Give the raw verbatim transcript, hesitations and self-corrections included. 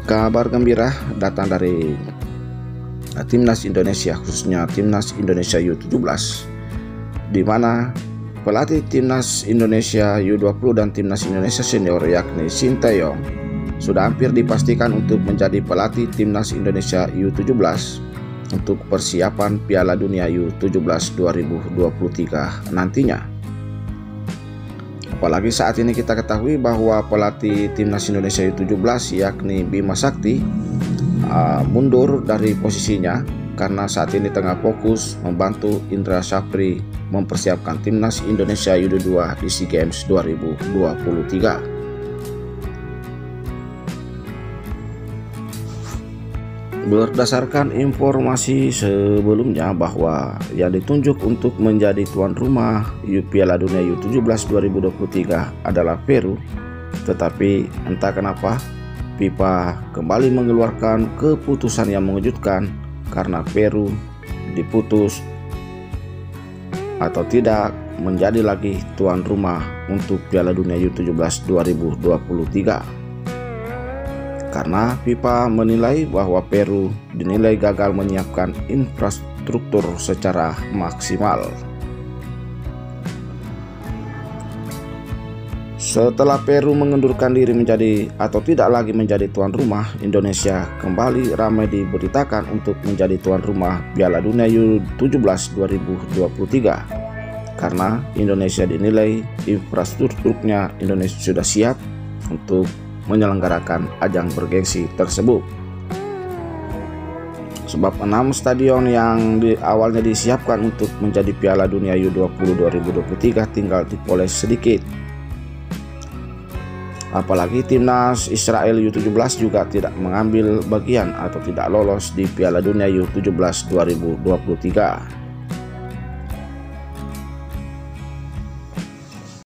Kabar gembira datang dari Timnas Indonesia, khususnya Timnas Indonesia U tujuh belas, di mana pelatih Timnas Indonesia U dua puluh dan Timnas Indonesia Senior yakni Sinteyong sudah hampir dipastikan untuk menjadi pelatih Timnas Indonesia U tujuh belas untuk persiapan Piala Dunia U tujuh belas dua ribu dua puluh tiga nantinya. Apalagi saat ini kita ketahui bahwa pelatih Timnas Indonesia U tujuh belas yakni Bima Sakti uh, mundur dari posisinya karena saat ini tengah fokus membantu Indra Syafri mempersiapkan Timnas Indonesia U dua puluh dua di SEA Games dua ribu dua puluh tiga. Berdasarkan informasi sebelumnya bahwa yang ditunjuk untuk menjadi tuan rumah Piala Dunia U tujuh belas dua ribu dua puluh tiga adalah Peru, tetapi entah kenapa FIFA kembali mengeluarkan keputusan yang mengejutkan karena Peru diputus atau tidak menjadi lagi tuan rumah untuk Piala Dunia U tujuh belas dua ribu dua puluh tiga. Karena FIFA menilai bahwa Peru dinilai gagal menyiapkan infrastruktur secara maksimal. Setelah Peru mengundurkan diri menjadi atau tidak lagi menjadi tuan rumah, Indonesia kembali ramai diberitakan untuk menjadi tuan rumah Piala Dunia U tujuh belas dua ribu dua puluh tiga. Karena Indonesia dinilai infrastrukturnya Indonesia sudah siap untuk menyelenggarakan ajang bergengsi tersebut. Sebab enam stadion yang di awalnya disiapkan untuk menjadi Piala Dunia U dua puluh dua ribu dua puluh tiga tinggal dipoles sedikit. Apalagi Timnas Israel U tujuh belas juga tidak mengambil bagian atau tidak lolos di Piala Dunia U tujuh belas dua ribu dua puluh tiga.